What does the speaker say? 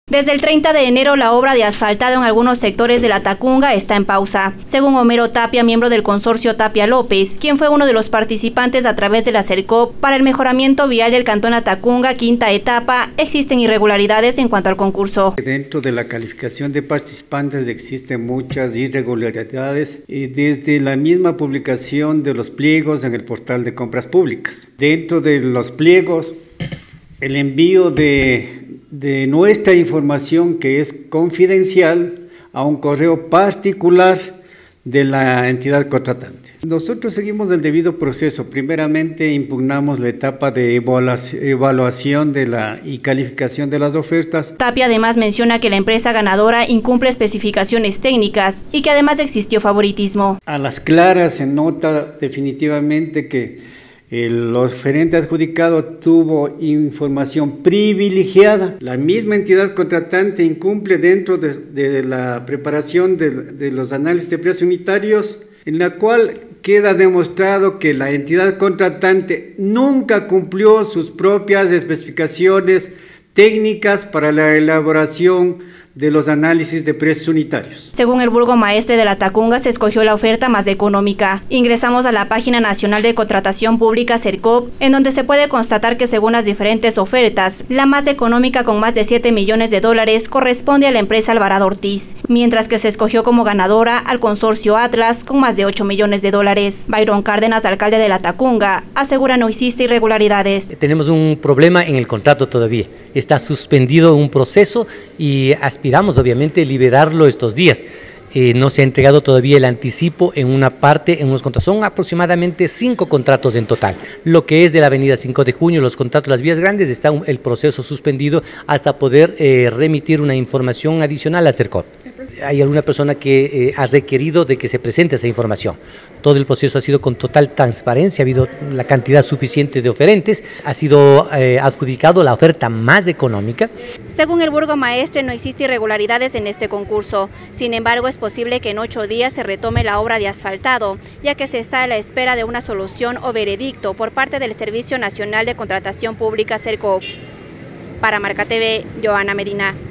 Desde el 30 de enero, la obra de asfaltado en algunos sectores de la Tacunga está en pausa. Según Homero Tapia, miembro del consorcio Tapia López, quien fue uno de los participantes a través de la CERCOP para el mejoramiento vial del cantón Atacunga, quinta etapa, existen irregularidades en cuanto al concurso. Dentro de la calificación de participantes existen muchas irregularidades desde la misma publicación de los pliegos en el portal de compras públicas. Dentro de los pliegos, el envío de nuestra información, que es confidencial, a un correo particular de la entidad contratante. Nosotros seguimos el debido proceso. Primeramente impugnamos la etapa de evaluación y calificación de las ofertas. Tapia además menciona que la empresa ganadora incumple especificaciones técnicas y que además existió favoritismo. A las claras se nota definitivamente que el oferente adjudicado tuvo información privilegiada. La misma entidad contratante incumple dentro de la preparación de los análisis de precios unitarios, en la cual queda demostrado que la entidad contratante nunca cumplió sus propias especificaciones técnicas para la elaboración de los análisis de precios unitarios. Según el burgomaestre de la Tacunga, se escogió la oferta más económica. Ingresamos a la página nacional de contratación pública CERCOP, en donde se puede constatar que según las diferentes ofertas, la más económica con más de $7 millones corresponde a la empresa Alvarado Ortiz, mientras que se escogió como ganadora al consorcio Atlas con más de $8 millones. Byron Cárdenas, alcalde de la Tacunga, asegura no existe irregularidades. Tenemos un problema en el contrato todavía. Está suspendido un proceso y aspiramos obviamente liberarlo estos días. No se ha entregado todavía el anticipo en una parte, en unos contratos. Son aproximadamente 5 contratos en total. Lo que es de la avenida 5 de junio, los contratos de las vías grandes, está el proceso suspendido hasta poder remitir una información adicional a CERCOP. Hay alguna persona que ha requerido de que se presente esa información. Todo el proceso ha sido con total transparencia, ha habido la cantidad suficiente de oferentes, ha sido adjudicado la oferta más económica. Según el burgomaestre, no existe irregularidades en este concurso. Sin embargo, es posible que en 8 días se retome la obra de asfaltado, ya que se está a la espera de una solución o veredicto por parte del Servicio Nacional de Contratación Pública CERCOP. Para Marca TV, Joana Medina.